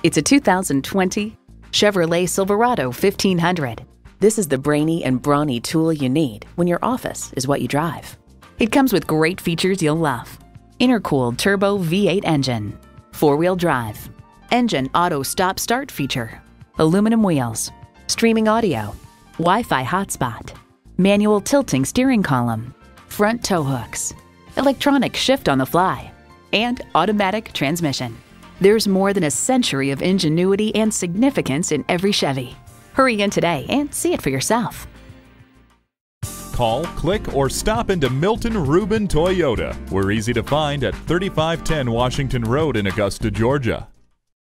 It's a 2020 Chevrolet Silverado 1500. This is the brainy and brawny tool you need when your office is what you drive. It comes with great features you'll love. Intercooled turbo V8 engine, four-wheel drive, engine auto stop-start feature, aluminum wheels, streaming audio, Wi-Fi hotspot, manual tilting steering column, front tow hooks, electronic shift on the fly, and automatic transmission. There's more than a century of ingenuity and significance in every Chevy. Hurry in today and see it for yourself. Call, click, or stop into Milton Ruben Toyota. We're easy to find at 3510 Washington Road in Augusta, Georgia.